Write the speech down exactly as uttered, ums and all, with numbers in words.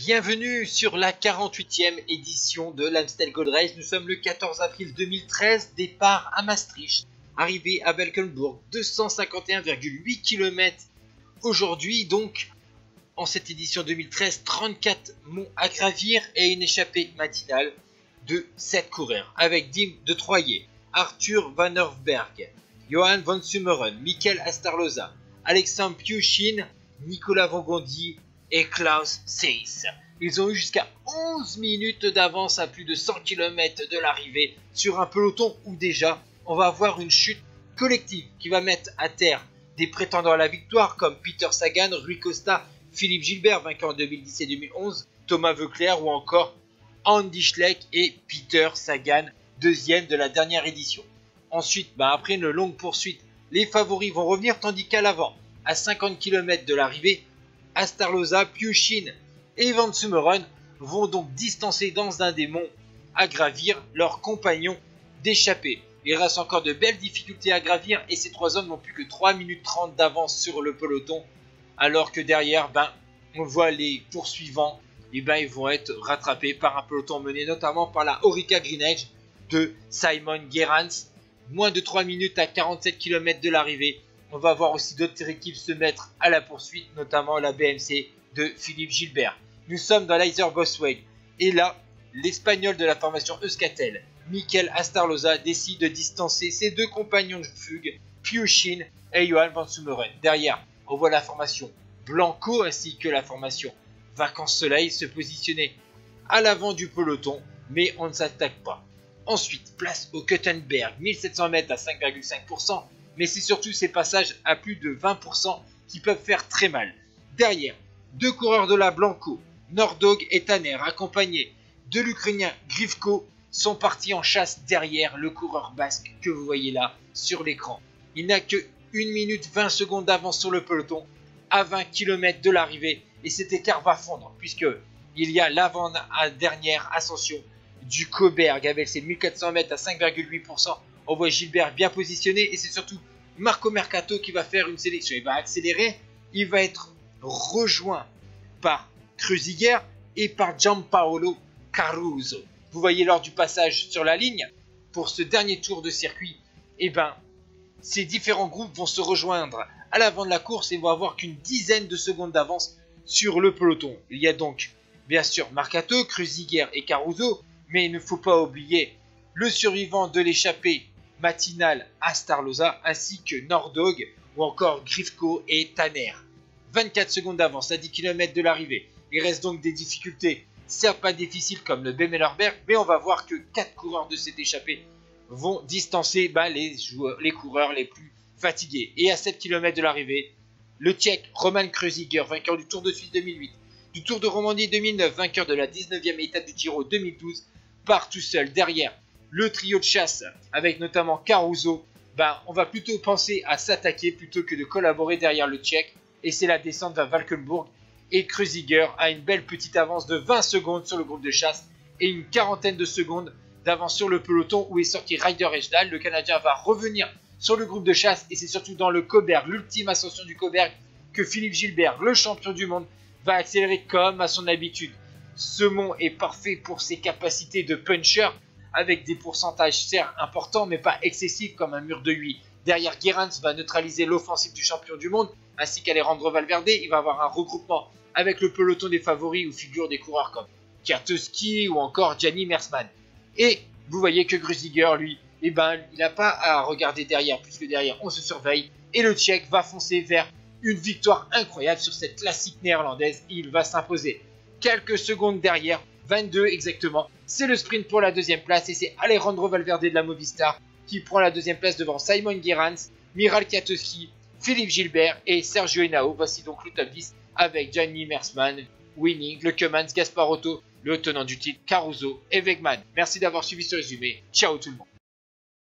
Bienvenue sur la quarante-huitième édition de l'Amstel Gold Race. Nous sommes le quatorze avril deux mille treize, départ à Maastricht, arrivée à Valkenburg, deux cent cinquante et un virgule huit kilomètres aujourd'hui. Donc, en cette édition deux mille treize, trente-quatre monts à gravir et une échappée matinale de sept coureurs, avec Dim de Troyer, Arthur Van Hofberg, Johan van Summeren, Mikel Astarloza, Alexandre Piuchin, Nicolas Vangondi et Klaus Seiss. Ils ont eu jusqu'à onze minutes d'avance à plus de cent kilomètres de l'arrivée sur un peloton où déjà on va avoir une chute collective qui va mettre à terre des prétendants à la victoire comme Peter Sagan, Rui Costa, Philippe Gilbert vainqueur en deux mille dix et deux mille onze, Thomas Voeckler ou encore Andy Schleck et Peter Sagan, deuxième de la dernière édition. Ensuite, bah après une longue poursuite, les favoris vont revenir tandis qu'à l'avant, à cinquante kilomètres de l'arrivée, Astarloza, Piuchin et Van Summeren vont donc distancer dans un des monts à gravir leurs compagnons d'échappée. Il reste encore de belles difficultés à gravir et ces trois hommes n'ont plus que trois minutes trente d'avance sur le peloton, alors que derrière, ben, on voit les poursuivants, et ben, ils vont être rattrapés par un peloton mené notamment par la Orica Green Edge de Simon Gerrans. Moins de trois minutes à quarante-sept kilomètres de l'arrivée. On va voir aussi d'autres équipes se mettre à la poursuite, notamment la B M C de Philippe Gilbert. Nous sommes dans l'Iser Bosweg et là, l'Espagnol de la formation Euskaltel, Mikel Astarloza, décide de distancer ses deux compagnons de fugue, Piuchin et Johan van Summeren. Derrière, on voit la formation Blanco ainsi que la formation Vacances Soleil se positionner à l'avant du peloton, mais on ne s'attaque pas. Ensuite, place au Kuttenberg, mille sept cents mètres à cinq virgule cinq pour cent, mais c'est surtout ces passages à plus de vingt pour cent qui peuvent faire très mal. Derrière, deux coureurs de la Blanco, Nordog et Tanner, accompagnés de l'Ukrainien Grivko, sont partis en chasse derrière le coureur basque que vous voyez là sur l'écran. Il n'a que une minute vingt secondes d'avance sur le peloton, à vingt kilomètres de l'arrivée, et cet écart va fondre, puisque il y a l'avant-dernière ascension du Cauberg avec ses mille quatre cents mètres à cinq virgule huit pour cent. On voit Gilbert bien positionné et c'est surtout Marco Mercato qui va faire une sélection. Il va accélérer, il va être rejoint par Kruziger et par Gianpaolo Caruso. Vous voyez lors du passage sur la ligne, pour ce dernier tour de circuit, eh ben, ces différents groupes vont se rejoindre à l'avant de la course et vont avoir qu'une dizaine de secondes d'avance sur le peloton. Il y a donc bien sûr Mercato, Kruziger et Caruso, mais il ne faut pas oublier le survivant de l'échappée matinale Astarloza ainsi que Nordog ou encore Grivko et Tanner. vingt-quatre secondes d'avance à dix kilomètres de l'arrivée. Il reste donc des difficultés, certes pas difficiles comme le Bemelerberg, mais on va voir que quatre coureurs de cette échappée vont distancer bah, les, joueurs, les coureurs les plus fatigués. Et à sept kilomètres de l'arrivée, le Tchèque Roman Kruziger, vainqueur du Tour de Suisse deux mille huit, du Tour de Romandie deux mille neuf, vainqueur de la dix-neuvième étape du Giro deux mille douze, part tout seul derrière le trio de chasse avec notamment Caruso. Ben, on va plutôt penser à s'attaquer plutôt que de collaborer derrière le Tchèque. Et c'est la descente vers Valkenburg. Et Kruziger a une belle petite avance de vingt secondes sur le groupe de chasse et une quarantaine de secondes d'avance sur le peloton où est sorti Ryder Hesjedal. Le Canadien va revenir sur le groupe de chasse et c'est surtout dans le Cauberg, l'ultime ascension du Cauberg, que Philippe Gilbert, le champion du monde, va accélérer comme à son habitude. Ce mont est parfait pour ses capacités de puncher, avec des pourcentages certes importants mais pas excessifs comme un mur de huit. Derrière, Gerrans va neutraliser l'offensive du champion du monde, ainsi qu'Alejandro Valverde. Il va avoir un regroupement avec le peloton des favoris où figurent des coureurs comme Kwiatkowski ou encore Gianni Mersman. Et vous voyez que Kruziger, lui, eh ben, il n'a pas à regarder derrière, puisque derrière on se surveille. Et le Tchèque va foncer vers une victoire incroyable sur cette classique néerlandaise. Et il va s'imposer. Quelques secondes derrière, vingt-deux exactement, c'est le sprint pour la deuxième place et c'est Alejandro Valverde de la Movistar qui prend la deuxième place devant Simon Gerrans, Miral Kwiatkowski, Philippe Gilbert et Sergio Henao. Voici donc le top dix avec Gianni Mersman, Winning, Le Cummins, Gasparotto, le tenant du titre Caruso et Wegman. Merci d'avoir suivi ce résumé. Ciao tout le monde.